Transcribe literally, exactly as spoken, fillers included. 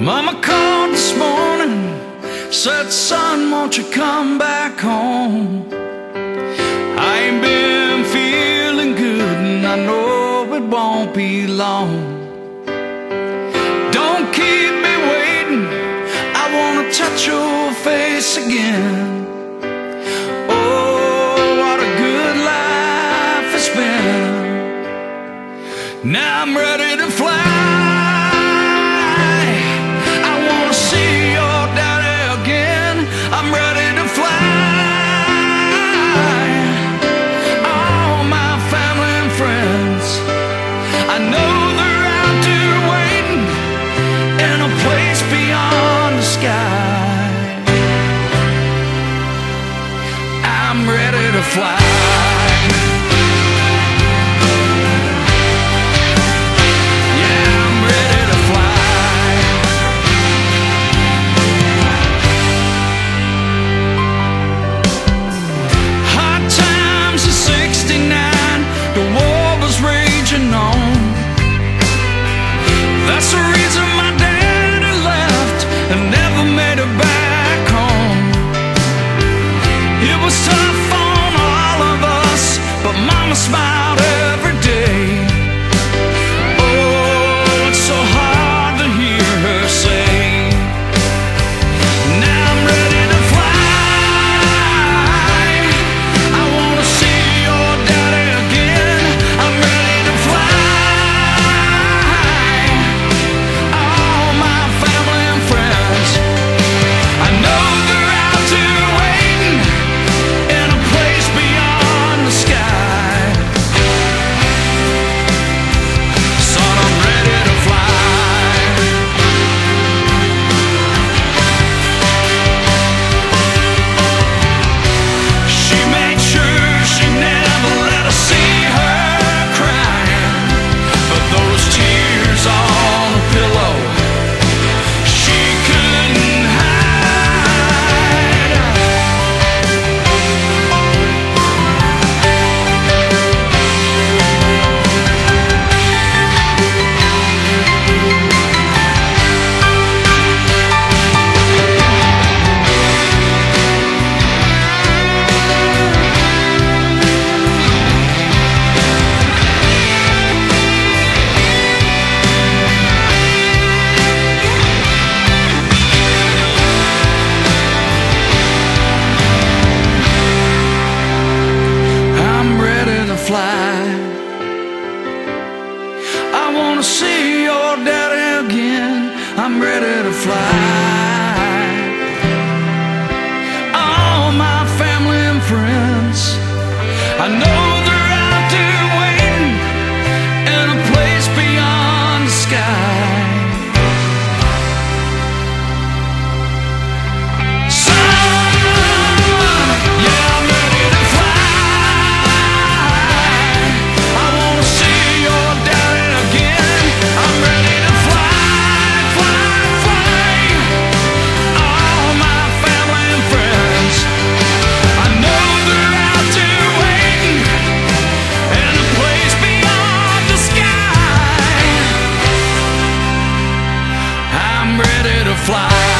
Mama called this morning, said, son, won't you come back home? I ain't been feeling good and I know it won't be long. Don't keep me waiting, I wanna touch your face again. Oh, what a good life it's been. Now I'm ready to fly. I wanna see your daddy again. I'm ready to fly. All my family and friends, I know they're out there waiting in a place beyond the sky. I'm ready to fly. That's the reason my daddy left and never made it back home. It was tough on all of us, but mama smiled every day. Oh, it's so hard to hear her say, now I'm ready to fly. I wanna see your daddy again. I'm ready to fly. I'm ready to fly. All my family and friends, I know they're out there waiting in a place beyond the sky. Fly.